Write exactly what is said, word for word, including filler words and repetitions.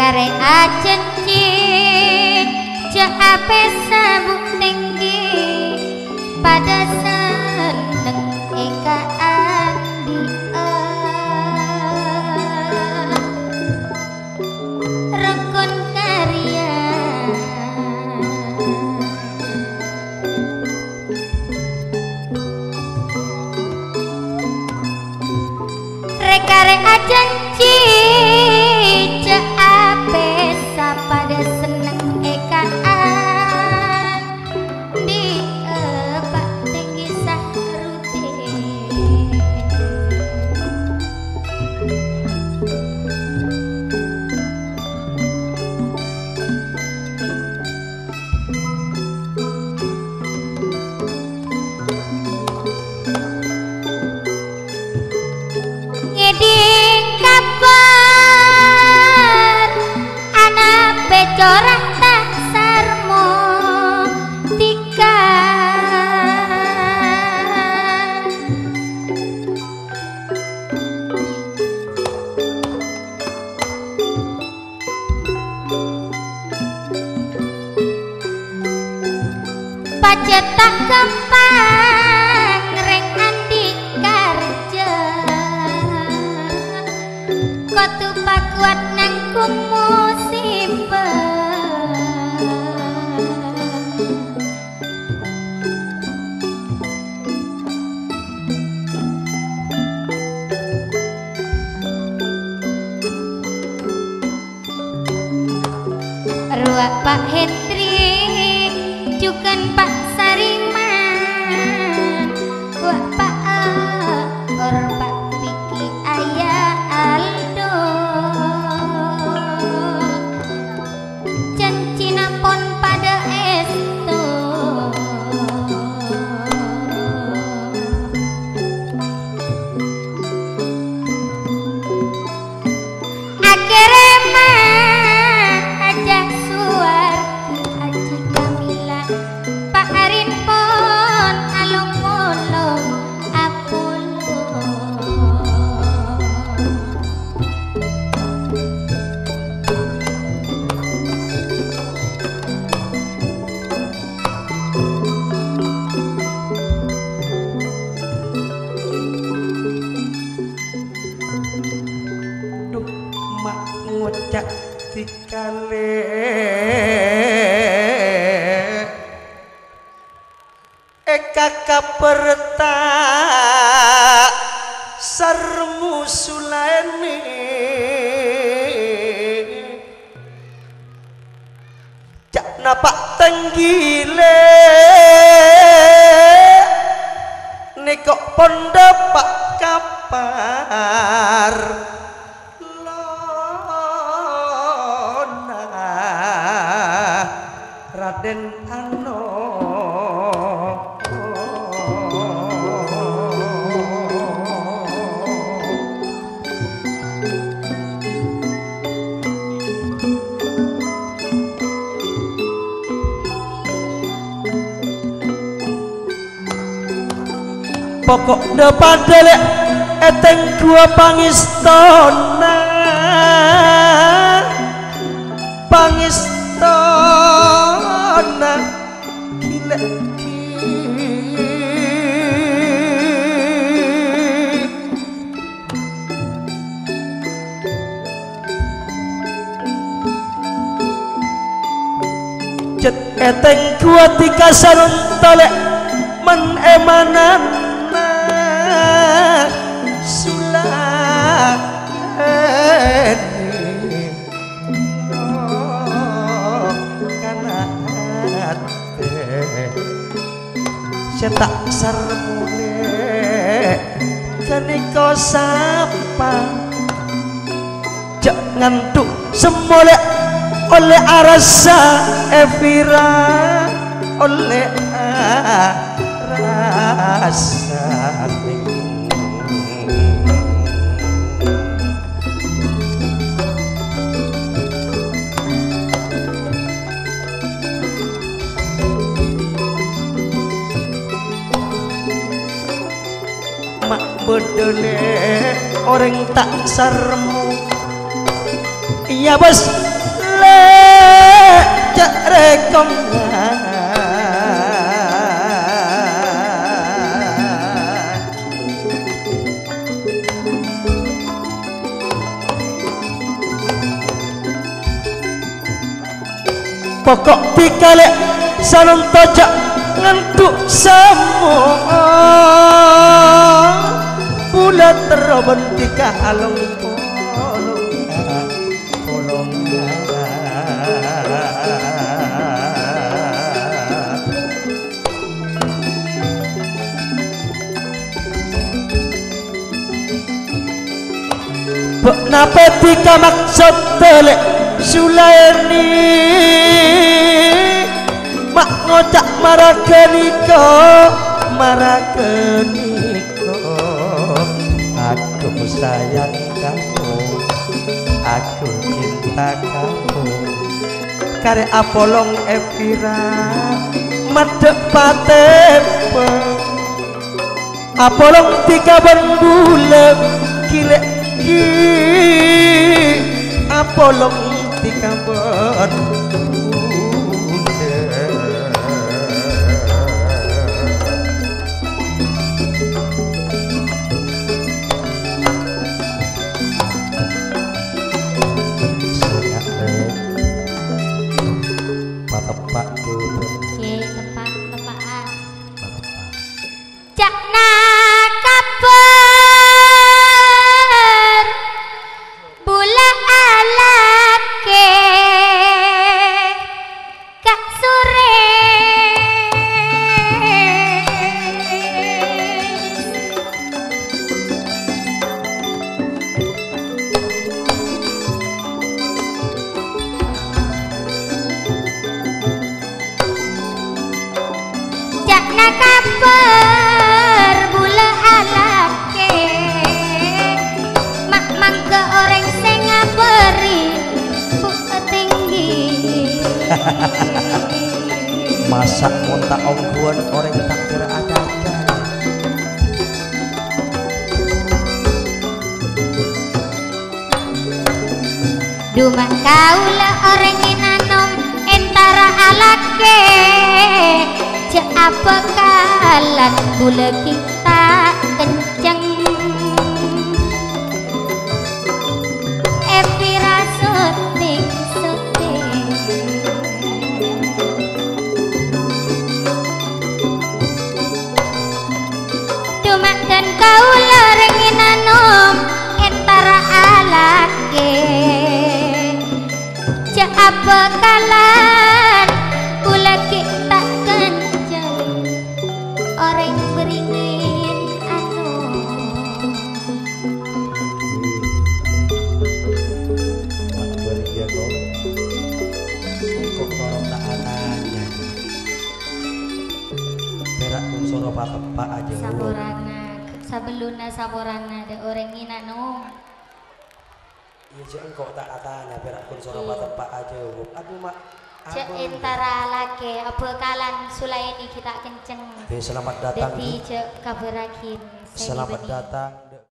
rekare ajenci jape sabuk tinggi pada seneng eka andi rukun karya rekare ajenci jape sapada seneng eka andi pak tinggi sahrute ngeding kabar anak becorak tak sarmo tika pacetak gampang reng andi karja kotu pakuat nangkung musibah ruak Pak Hendri jukan Pak Sariman wak Pak or Pak Piki ayah Aldo cancina pon pada esto akhirnya mah aja suar aji Kamila Pak Arin pon alung mulung Apollo duh mak ngocak dikale eka kaperta sarmu sulaini jak napak tenggile nekok pondok pak kapar lona Raden Ano pokok depan delek eteng dua pangistona pangistona gilek jet eteng dua tiga sarun tolek men emanan cetak sarmune kenika sapa jangan tuh semolek oleh arasa Evira oleh arasa mak bedele orang tak sarmu iya bos golek cek rekom pokok pikalek salon tojak ngantuk semua bulat teroban tika along polong polong bok napa tika maksud telek Sulaini mak ngocak marakeniko marakeniko aku sayang kamu aku cinta kamu kare apolong Evira madep patepe apolong tiga bulan kilek ki apolong tiga bulan tepak dulu. Oke, tepak tepakan. Cakna kabar bula alake kak sore Cakna kabar bula alake mak mangke orang sing ngabari bu tinggi masak montak ongguan orang tak kira ada Dumak kaula orang inanom entara alake ce apa kalan bula kita kenceng Evira syuting syuting Dumak dan kaula orang inanom entara alake ce apa kalan bula kita kenceng orang beringin anu mak beria kok kok korong tak ananya perak pun soro patepak aja saborana sabeluna saborana ada orang inanu iya cek engkau tak katanya perak pun soro patepak aja aduh mak cek entara lake apa kalan Sulaini kita kenceng selamat datang dadi cek kabarakin selamat datang